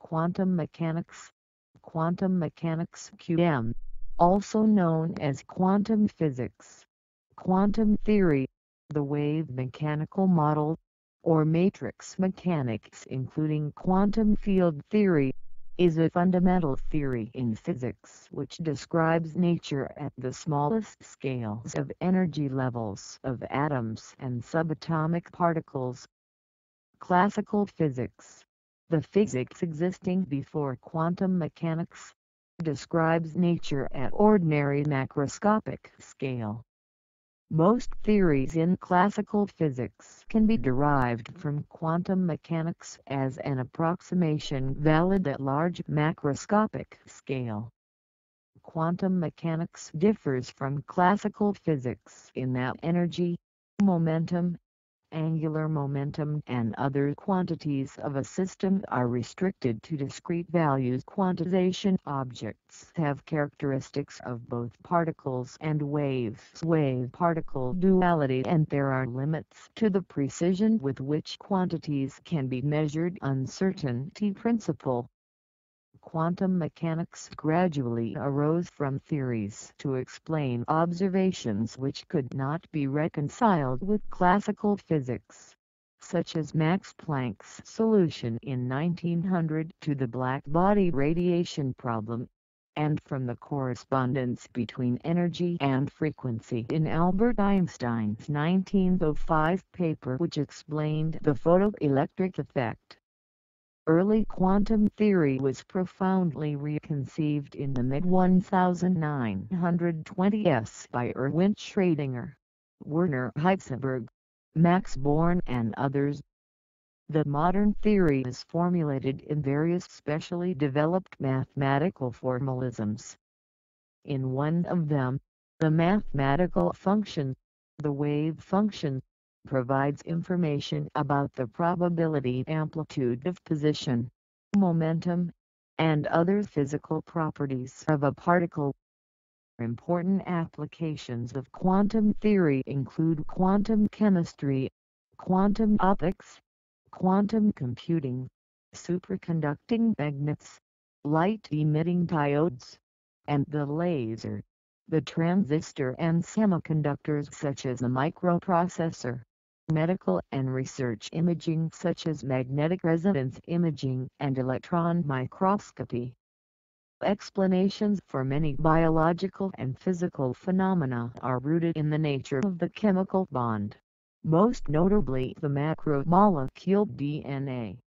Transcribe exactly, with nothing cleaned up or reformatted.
Quantum mechanics. Quantum mechanics Q M, also known as quantum physics, quantum theory, the wave mechanical model, or matrix mechanics including quantum field theory, is a fundamental theory in physics which describes nature at the smallest scales of energy levels of atoms and subatomic particles. Classical physics, the physics existing before quantum mechanics, describes nature at ordinary macroscopic scale. Most theories in classical physics can be derived from quantum mechanics as an approximation valid at large macroscopic scale. Quantum mechanics differs from classical physics in that energy, momentum, angular momentum and other quantities of a system are restricted to discrete values. Quantization objects have characteristics of both particles and waves. Wave-particle duality, and there are limits to the precision with which quantities can be measured. Uncertainty principle. Quantum mechanics gradually arose from theories to explain observations which could not be reconciled with classical physics, such as Max Planck's solution in nineteen hundred to the black-body radiation problem, and from the correspondence between energy and frequency in Albert Einstein's nineteen oh five paper which explained the photoelectric effect. Early quantum theory was profoundly reconceived in the mid nineteen twenties by Erwin Schrödinger, Werner Heisenberg, Max Born and others. The modern theory is formulated in various specially developed mathematical formalisms. In one of them, the mathematical function, the wave function, provides information about the probability amplitude of position, momentum, and other physical properties of a particle. Important applications of quantum theory include quantum chemistry, quantum optics, quantum computing, superconducting magnets, light-emitting diodes, and the laser, the transistor and semiconductors such as the microprocessor. Medical and research imaging such as magnetic resonance imaging and electron microscopy. Explanations for many biological and physical phenomena are rooted in the nature of the chemical bond, most notably the macromolecule D N A.